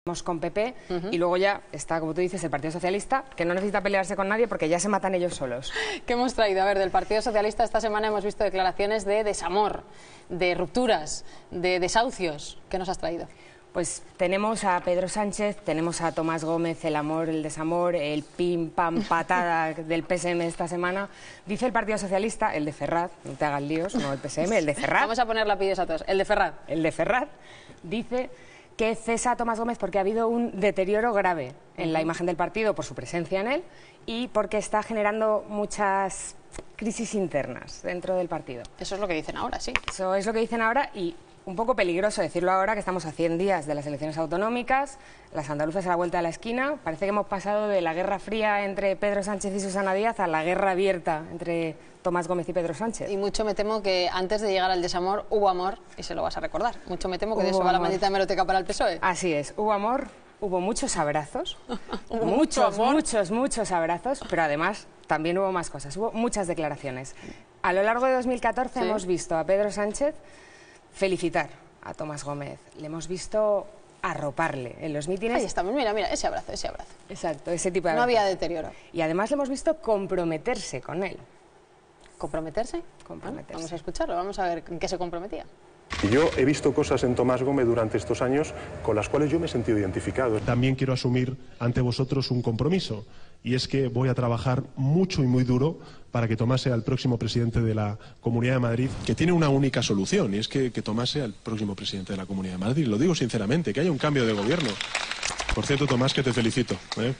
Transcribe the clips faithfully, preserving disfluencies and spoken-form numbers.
Con P P Uh-huh. y luego ya está, como tú dices, el Partido Socialista, que no necesita pelearse con nadie porque ya se matan ellos solos. ¿Qué hemos traído? A ver, del Partido Socialista esta semana hemos visto declaraciones de desamor, de rupturas, de desahucios. ¿Qué nos has traído? Pues tenemos a Pedro Sánchez, tenemos a Tomás Gómez, el amor, el desamor, el pim, pam, patada del P S M esta semana. Dice el Partido Socialista, el de Ferraz, no te hagas líos, no el P S M, el de Ferraz. Vamos a poner lapidez a todos. El de Ferraz. El de Ferraz dice que cesa a Tomás Gómez porque ha habido un deterioro grave en la imagen del partido por su presencia en él y porque está generando muchas crisis internas dentro del partido. Eso es lo que dicen ahora, sí. Eso es lo que dicen ahora y un poco peligroso decirlo ahora que estamos a cien días de las elecciones autonómicas, las andaluzas a la vuelta de la esquina. Parece que hemos pasado de la guerra fría entre Pedro Sánchez y Susana Díaz a la guerra abierta entre Tomás Gómez y Pedro Sánchez. Y mucho me temo que antes de llegar al desamor hubo amor y se lo vas a recordar. Mucho me temo que de Hubo eso va la amor. maldita hemeroteca para el P S O E. Así es, hubo amor, hubo muchos abrazos, Hubo mucho muchos, amor. muchos, muchos abrazos, pero además también hubo más cosas, hubo muchas declaraciones. A lo largo de dos mil catorce Sí. hemos visto a Pedro Sánchez felicitar a Tomás Gómez, le hemos visto arroparle en los mítines. Ahí estamos, mira, mira, ese abrazo, ese abrazo. Exacto, ese tipo de No abrazos. había deterioro. Y además le hemos visto comprometerse con él. ¿Comprometerse? Comprometerse. Vamos a escucharlo, vamos a ver en qué se comprometía. Y yo he visto cosas en Tomás Gómez durante estos años con las cuales yo me he sentido identificado. También quiero asumir ante vosotros un compromiso, y es que voy a trabajar mucho y muy duro para que Tomás sea el próximo presidente de la Comunidad de Madrid, que tiene una única solución, y es que, que Tomás sea el próximo presidente de la Comunidad de Madrid. Lo digo sinceramente, que haya un cambio de gobierno. Por cierto, Tomás, que te felicito, ¿eh?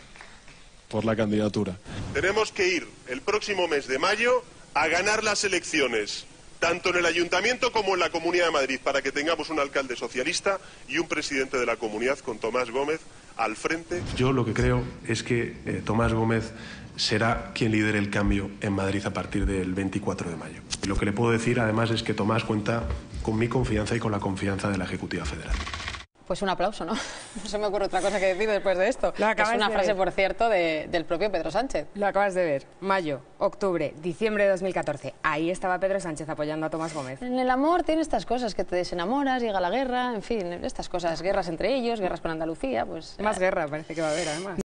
por la candidatura. Tenemos que ir el próximo mes de mayo a ganar las elecciones, tanto en el Ayuntamiento como en la Comunidad de Madrid, para que tengamos un alcalde socialista y un presidente de la comunidad con Tomás Gómez al frente. Yo lo que creo es que eh, Tomás Gómez será quien lidere el cambio en Madrid a partir del veinticuatro de mayo. Y lo que le puedo decir además es que Tomás cuenta con mi confianza y con la confianza de la Ejecutiva Federal. Pues un aplauso, ¿no? No se me ocurre otra cosa que decir después de esto. Lo Es acabas una de frase, ver. por cierto, de- del propio Pedro Sánchez. Lo acabas de ver, mayo, octubre, diciembre de dos mil catorce. Ahí estaba Pedro Sánchez apoyando a Tomás Gómez. En el amor tiene estas cosas, que te desenamoras, llega la guerra, en fin, estas cosas, guerras entre ellos, guerras con Andalucía, pues... Más eh, guerra parece que va a haber además.